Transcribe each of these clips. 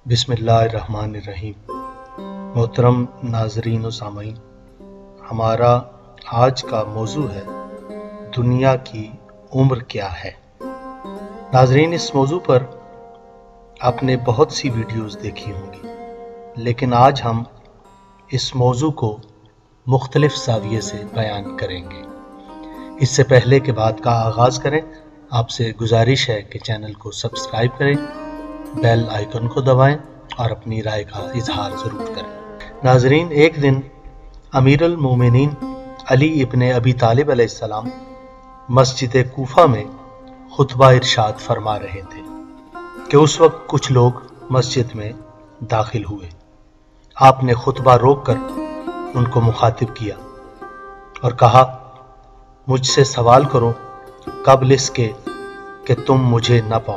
बिस्मिल्लाहिर्रहमानिर्रहीम। मोहतरम नाजरीन व सामीन, हमारा आज का मौजू है दुनिया की उम्र क्या है। नाजरीन, इस मौजू पर आपने बहुत सी वीडियोस देखी होंगी, लेकिन आज हम इस मौजू को मुख्तलिफ ज़ाविये से बयान करेंगे। इससे पहले के बात का आगाज़ करें, आपसे गुजारिश है कि चैनल को सब्सक्राइब करें, बेल आइकन को दबाएं और अपनी राय का इजहार ज़रूर करें। नाजरीन, एक दिन अमीरुल मोमिनीन अली इब्ने अबी तालिब अलैहिस्सलाम मस्जिद कूफा में खुतबा इरशाद फरमा रहे थे कि उस वक्त कुछ लोग मस्जिद में दाखिल हुए। आपने खुतबा रोककर उनको मुखातिब किया और कहा, मुझसे सवाल करो कबल इसके कि तुम मुझे न पाओ।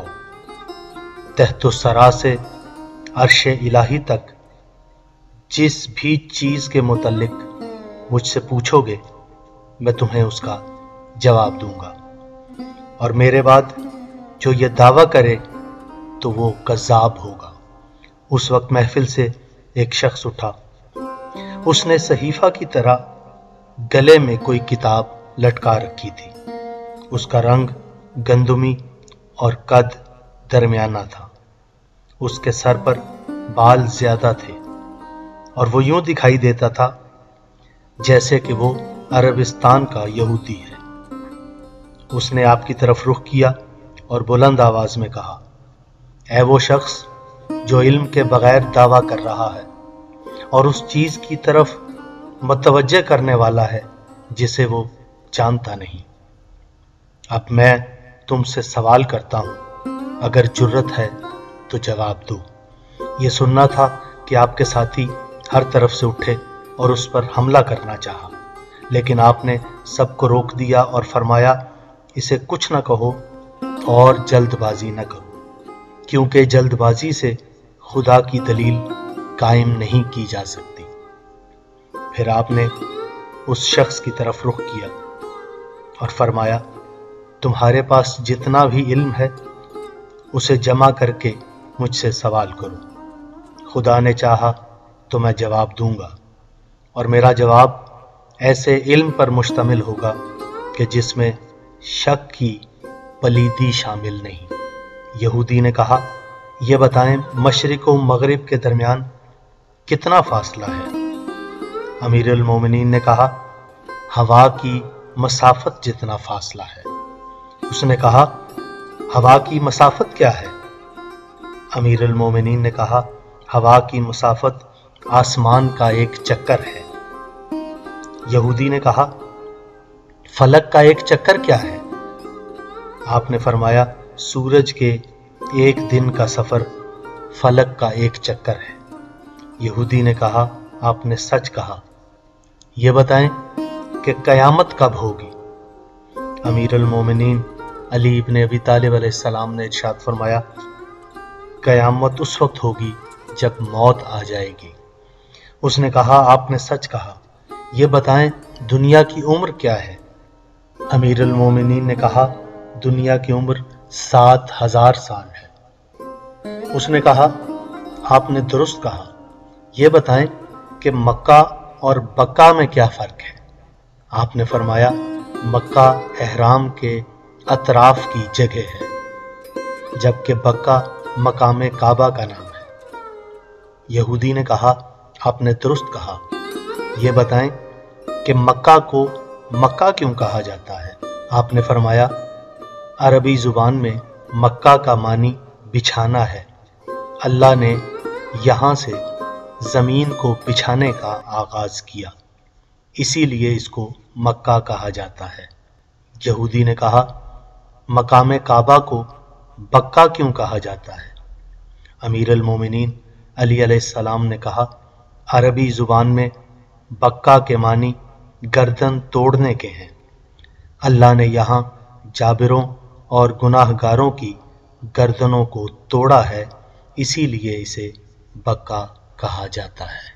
तहतो सरा से अर्श इलाही तक जिस भी चीज़ के मुतल्लिक मुझसे पूछोगे, मैं तुम्हें उसका जवाब दूंगा, और मेरे बाद जो ये दावा करे तो वो कज़्ज़ाब होगा। उस वक्त महफिल से एक शख्स उठा। उसने सहीफा की तरह गले में कोई किताब लटका रखी थी। उसका रंग गंदुमी और कद दरमियाना था। उसके सर पर बाल ज्यादा थे और वो यूं दिखाई देता था जैसे कि वो अरबिस्तान का यहूदी है। उसने आपकी तरफ रुख किया और बुलंद आवाज में कहा, ऐ वो शख्स जो इल्म के बगैर दावा कर रहा है और उस चीज की तरफ मतवज्जे करने वाला है जिसे वो जानता नहीं। अब मैं तुमसे सवाल करता हूं, अगर जुर्रत है तो जवाब दो। ये सुनना था कि आपके साथी हर तरफ से उठे और उस पर हमला करना चाहा, लेकिन सबको रोक दिया और फरमाया, इसे कुछ न कहो और जल्दबाजी न करो, क्योंकि जल्दबाजी से खुदा की दलील कायम नहीं की जा सकती। फिर आपने उस शख्स की तरफ रुख किया और फरमाया, तुम्हारे पास जितना भी इल्म है उसे जमा करके मुझसे सवाल करो। खुदा ने चाहा तो मैं जवाब दूंगा, और मेरा जवाब ऐसे इल्म पर मुश्तमिल होगा कि जिसमें शक की पलीदी शामिल नहीं। यहूदी ने कहा, यह बताएं, मशरिक व मगरिब के दरमियान कितना फासला है? अमीरुल मोमिनीन ने कहा, हवा की मसाफत जितना फासला है। उसने कहा, हवा की मसाफत क्या है? अमीरुल मोमिनीन ने कहा, हवा की मसाफत आसमान का एक चक्कर है। यहूदी ने कहा, फलक का एक चक्कर क्या है? आपने फरमाया, सूरज के एक दिन का सफर फलक का एक चक्कर है। यहूदी ने कहा, आपने सच कहा। यह बताएं कि कयामत कब होगी? अमीरुल मोमिनीन अली इब्ने अबी तालिब अलैहिस्सलाम ने इरशाद फरमाया, कयामत उस वक्त होगी जब मौत आ जाएगी। उसने कहा, आपने सच कहा। यह बताएं, दुनिया की उम्र क्या है? अमीरुल मोमिनीन ने कहा, दुनिया की उम्र 7000 साल है। उसने कहा, आपने दुरुस्त कहा। यह बताएं कि मक्का और बक्का में क्या फर्क है? आपने फरमाया, मक्का एहराम के अतराफ की जगह है, जबकि बक्का मकाम काबा का नाम है। यहूदी ने कहा, आपने दुरुस्त कहा। यह बताएं कि मक्का को मक्का क्यों कहा जाता है? आपने फरमाया, अरबी जुबान में मक्का का मानी बिछाना है। अल्लाह ने यहाँ से जमीन को बिछाने का आगाज किया, इसीलिए इसको मक्का कहा जाता है। यहूदी ने कहा, मकाम काबा को बक्का क्यों कहा जाता है? अमीरुल मोमिनीन अली अलैहिस्सलाम ने कहा, अरबी जुबान में बक्का के मानी गर्दन तोड़ने के हैं। अल्लाह ने यहाँ जाबिरों और गुनाहगारों की गर्दनों को तोड़ा है, इसीलिए इसे बक्का कहा जाता है।